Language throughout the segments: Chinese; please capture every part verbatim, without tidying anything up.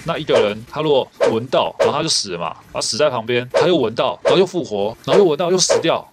那一个人他如果闻到，然后他就死了嘛，他死在旁边，他又闻到，然后又复活，然后又闻到又死掉。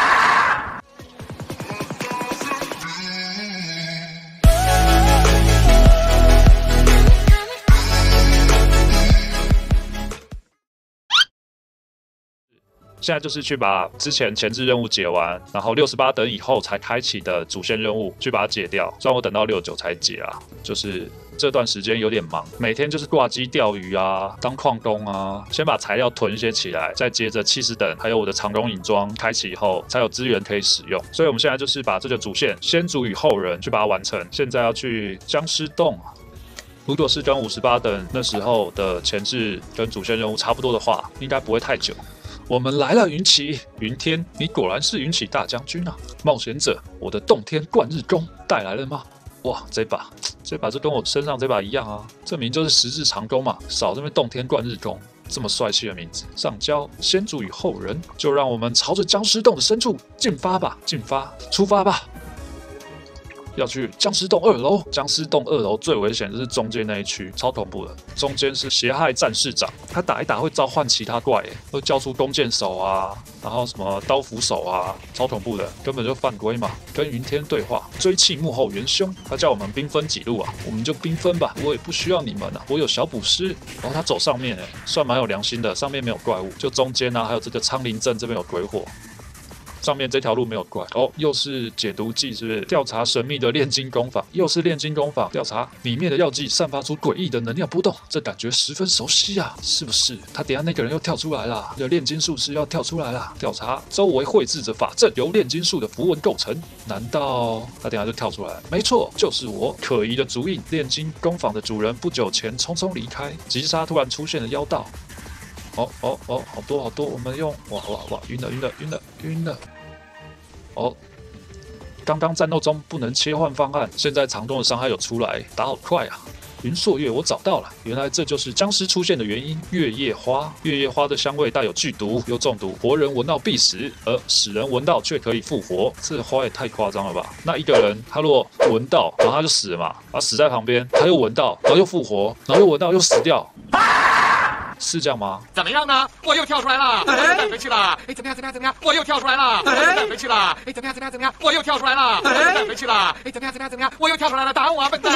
现在就是去把之前前置任务解完，然后六十八等以后才开启的主线任务去把它解掉。虽然我等到六十九才解啊，就是这段时间有点忙，每天就是挂机钓鱼啊，当矿工啊，先把材料囤一些起来，再接着七十等还有我的长绒影装开启以后，才有资源可以使用。所以我们现在就是把这个主线先祖与后人去把它完成。现在要去僵尸洞。如果是跟五十八等那时候的前置跟主线任务差不多的话，应该不会太久。我们来了，云起，云天，你果然是云起大将军啊！冒险者，我的洞天贯日弓带来了吗？哇，这把，这把就跟我身上这把一样啊！这名就是十字长弓嘛，少这边洞天贯日弓，这么帅气的名字。上交，先祖与后人，就让我们朝着僵尸洞的深处进发吧！进发，出发吧！要去僵尸洞二楼，僵尸洞二楼最危险就是中间那一区，超恐怖的。中间是邪害战士长，他打一打会召唤其他怪，会叫出弓箭手啊，然后什么刀斧手啊，超恐怖的，根本就犯规嘛。跟云天对话，追击幕后元凶，他叫我们兵分几路啊，我们就兵分吧，我也不需要你们啊，我有小捕师。然后他走上面，哎，算蛮有良心的，上面没有怪物，就中间啊，还有这个苍林镇这边有鬼火。上面这条路没有怪哦，又是解毒剂，是不是？调查神秘的炼金工坊，又是炼金工坊。调查里面的药剂散发出诡异的能量波动，这感觉十分熟悉啊，是不是？他等一下那个人又跳出来了，有炼金术师要跳出来了。调查周围绘制着法阵，由炼金术的符文构成。难道他等一下就跳出来？没错，就是我。可疑的足印，炼金工坊的主人不久前匆匆离开，急杀突然出现的妖道。哦哦哦，好多好多，我们用哇哇哇，晕了晕了晕了晕了。哦，刚刚战斗中不能切换方案，现在长弓的伤害有出来，打好快啊！云朔月我找到了，原来这就是僵尸出现的原因。月夜花，月夜花的香味带有剧毒，又中毒，活人闻到必死，而死人闻到却可以复活，这花也太夸张了吧？那一个人他如果闻到，然后他就死了嘛，他死在旁边，他又闻到，然后又复活，然后又闻到又死掉。是这样吗？ 怎么样呢？我又跳出来了，带回去了。哎，怎么样？怎么样？怎么样？我又跳出来了，带回去了。哎，怎么样？怎么样？怎么样？我又跳出来了，带回去了。哎，怎么样？怎么样？怎么样？我又跳出来了，打我啊，笨蛋！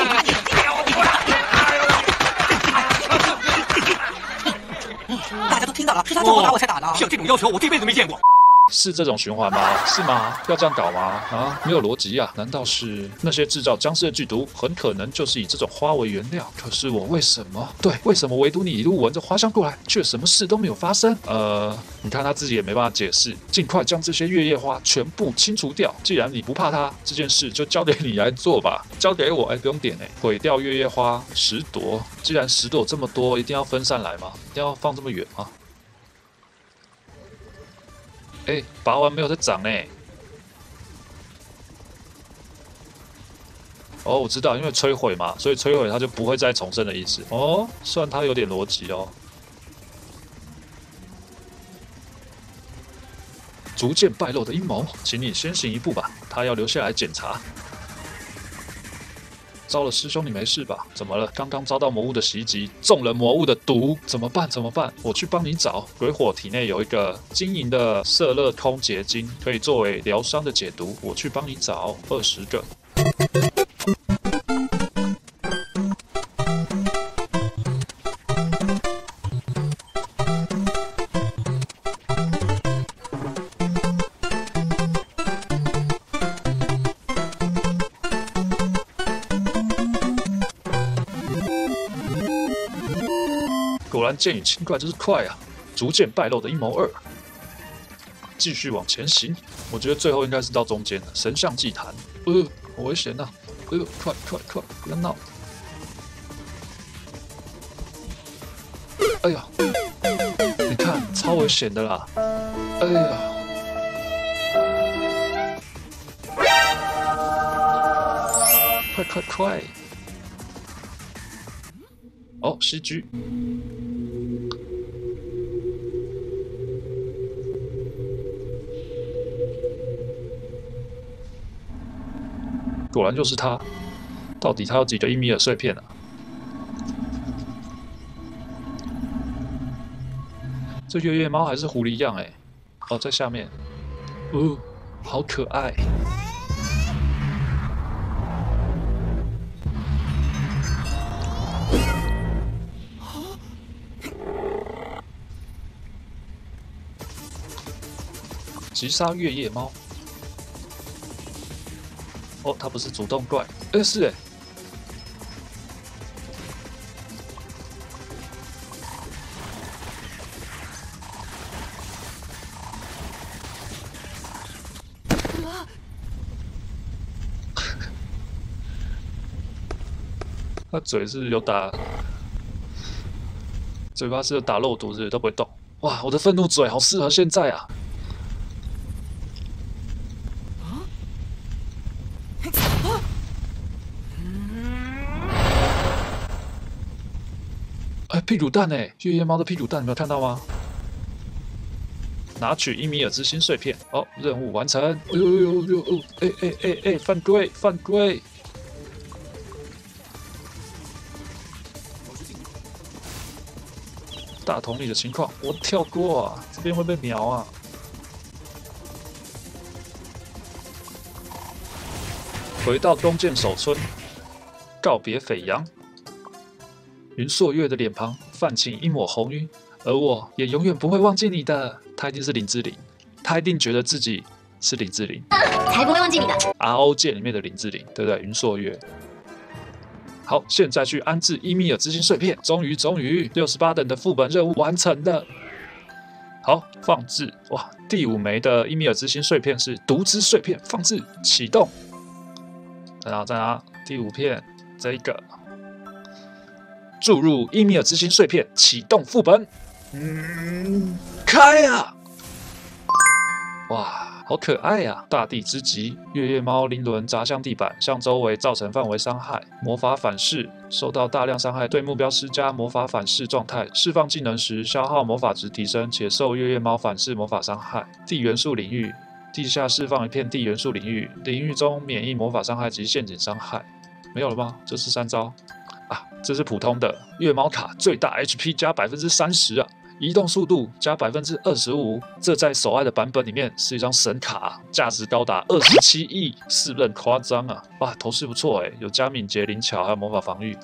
大家都听到了，是他这么打我才打的。 像这种要求，我这辈子没见过。 是这种循环吗？是吗？要这样搞吗？啊，没有逻辑啊！难道是那些制造僵尸的剧毒，很可能就是以这种花为原料？可是我为什么？对，为什么唯独你一路闻着花香过来，却什么事都没有发生？呃，你看他自己也没办法解释。尽快将这些月夜花全部清除掉。既然你不怕它，这件事就交给你来做吧。交给我，哎，不用点哎，毁掉月夜花十朵。既然十朵这么多，一定要分散来吗？一定要放这么远吗？哎，拔完没有在长呢。哦，我知道，因为摧毁嘛，所以摧毁它就不会再重生的意思。哦，虽然它有点逻辑哦。逐渐败露的阴谋，请你先行一步吧。他要留下来检查。糟了，师兄你没事吧？怎么了？刚刚遭到魔物的袭击，中了魔物的毒，怎么办？怎么办？我去帮你找。鬼火体内有一个晶莹的色勒空结晶，可以作为疗伤的解毒。我去帮你找二十个。果然剑与轻怪就是快啊！逐渐败露的阴谋二，继续往前行。我觉得最后应该是到中间了。神像祭坛，呃，好危险呐、啊！呃，快快快，不要闹！哎呀，你看，超危险的啦！哎呀，快快快！哦 ，C G。果然就是他，到底他有几个一米尔碎片啊？ 这月月猫还是狐狸样哎、欸。哦，在下面。哦，好可爱。击杀月夜猫。哦，它不是主动怪，哎、欸，是哎、欸。他嘴是有打，嘴巴是有打肉毒，是都不会动。哇，我的愤怒嘴好适合现在啊！哎，屁股蛋哎，月夜猫的屁股蛋，你没有看到吗？拿取伊米尔之心碎片。哦，任务完成。哎呦呦呦呦！哎哎哎哎，犯规犯规！大同里的情况，我跳过啊，这边会被秒啊！回到东剑守村，告别斐阳。云朔月的脸庞泛起一抹红晕，而我也永远不会忘记你的。他一定是林志玲，他一定觉得自己是林志玲， 才不会忘记你的。 R O 界里面的林志玲，对不对？云朔月。好，现在去安置伊米尔之心碎片。终于，终于，六十八等的副本任务完成了。好，放置。哇，第五枚的伊米尔之心碎片是毒之碎片，放置，启动。在哪？在哪？第五片，这一个。注入伊米尔之心碎片，启动副本。嗯，开啊！哇！好可爱呀、啊！大地之极，月夜猫鳞轮砸向地板，向周围造成范围伤害。魔法反噬，受到大量伤害，对目标施加魔法反噬状态。释放技能时，消耗魔法值提升，且受月夜猫反噬魔法伤害。地元素领域，地下释放一片地元素领域，领域中免疫魔法伤害及陷阱伤害。没有了吗？这是三招啊！这是普通的月猫卡，最大 H P 加百分之三十啊！移动速度加百分之二十五，这在首爱的版本里面是一张神卡，价值高达二十七亿，是不是很夸张啊？哇，头饰不错哎，有加敏捷、灵巧，还有魔法防御。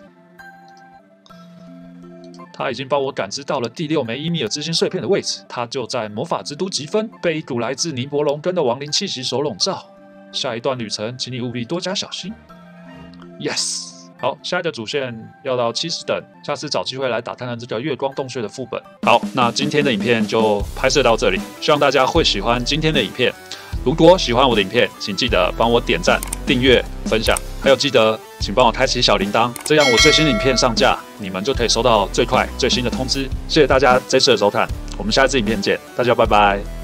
他已经帮我感知到了第六枚伊米尔之心碎片的位置，它就在魔法之都吉芬，被一股来自尼伯龙根的亡灵气息所笼罩。下一段旅程，请你务必多加小心。Yes。好，下一个主线要到七十等，下次找机会来打看看这个月光洞穴的副本。好，那今天的影片就拍摄到这里，希望大家会喜欢今天的影片。如果喜欢我的影片，请记得帮我点赞、订阅、分享，还有记得请帮我开启小铃铛，这样我最新的影片上架，你们就可以收到最快最新的通知。谢谢大家这次的收看，我们下一次影片见，大家拜拜。